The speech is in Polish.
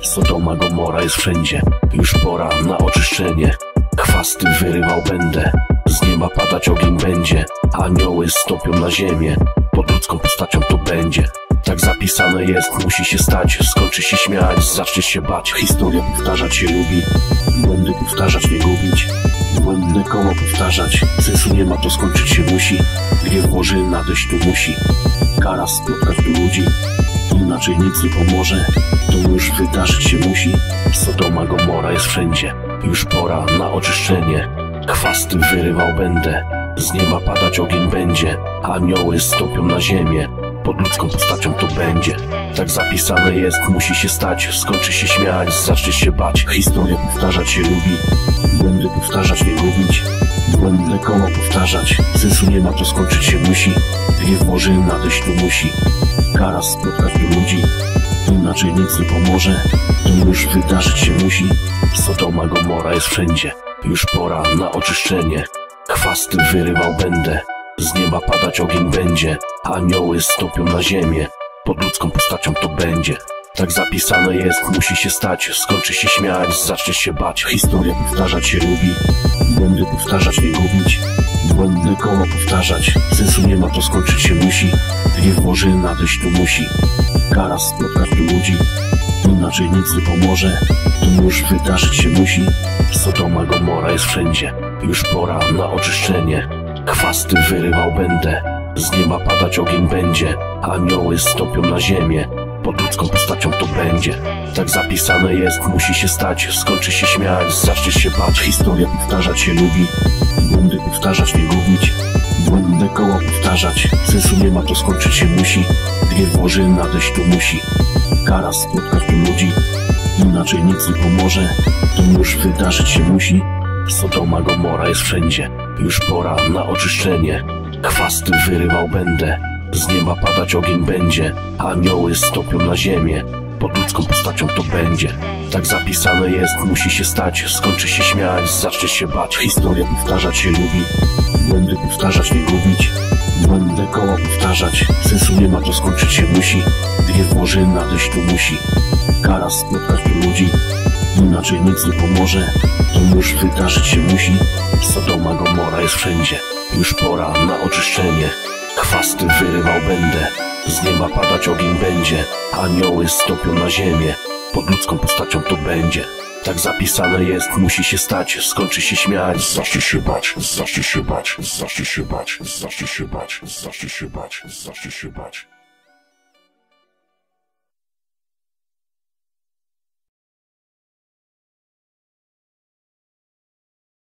Sodoma Gomora jest wszędzie. Już pora na oczyszczenie. Chwasty wyrywał będę. Z nieba padać ogień będzie. Anioły stopią na ziemię. Pod ludzką postacią to będzie. Tak zapisane jest, musi się stać. Skończy się śmiać, zacznie się bać. Historia powtarzać się lubi. Błędy powtarzać, nie gubić. Błędne koło powtarzać. Sensu nie ma, to skończyć się musi. Gniew Boży nadejść tu musi. Kara spotkać tu ludzi. Inaczej nic nie pomoże. To już wydarzyć się musi. Sodoma Gomora jest wszędzie. Już pora na oczyszczenie. Chwasty wyrywał będę. Z nieba padać ogień będzie. Anioły stopią na ziemię. Pod ludzką postacią to będzie. Tak zapisane jest, musi się stać. Skończy się śmiać, zacznie się bać. Historia powtarzać się lubi. Błędy powtarzać, nie gubić. Błędne koło powtarzać. Sensu nie ma, to skończyć się musi. Gniew Boży nadejść tu musi. Kara spotkać tu ludzi. Inaczej nic nie pomoże. To już wydarzyć się musi. Sodoma Gomora jest wszędzie. Już pora na oczyszczenie. Chwasty wyrywał będę. Z nieba padać ogień będzie. Anioły stopią na ziemię. Pod ludzką postacią to będzie. Tak zapisane jest, musi się stać. Skończy się śmiać, zacznie się bać. Historia powtarzać się lubi. Błędy powtarzać, nie gubić. Błędne koło powtarzać. Sensu nie ma, to skończyć się musi. Gniew Boży nadejść tu musi. Kara spotkać tu ludzi. Inaczej nic nie pomoże. To już wydarzyć się musi. Sodoma Gomora jest wszędzie. Już pora na oczyszczenie. Chwasty wyrywał będę. Z nieba padać ogień będzie. Anioły stopią na ziemię. Pod ludzką postacią to będzie. Tak zapisane jest, musi się stać. Skończy się śmiać, zacznie się bać. Historia powtarzać się lubi. Błędy powtarzać, nie gubić. Błędne koło powtarzać. Sensu nie ma, to skończyć się musi. Gniew Boży nadejść tu musi. Kara spotkać tu ludzi. Inaczej nic nie pomoże. To już wydarzyć się musi. Sodoma Gomora jest wszędzie. Już pora na oczyszczenie. Chwasty wyrywał będę. Z nieba padać ogień będzie. Anioły stopią na ziemię. Pod ludzką postacią to będzie. Tak zapisane jest, musi się stać. Skończy się śmiać, zacznie się bać. Historia powtarzać się lubi. Błędy powtarzać, nie gubić. Błędne koło powtarzać. Sensu nie ma, to skończyć się musi. Gniew Boży nadejść tu musi. Kara spotkać tu ludzi. Inaczej nic nie pomoże. To już wydarzyć się musi. Sodoma Gomora jest wszędzie. Już pora na oczyszczenie. Chwasty wyrywał będę. Z nieba padać ogień będzie. Anioły stopią na ziemię. Pod ludzką postacią to będzie. Tak zapisane jest, musi się stać. Skończy się śmiać, zacznie się bać. Zacznie się bać, zacznie się bać, zacznie się bać, zacznie się bać, zacznie się bać.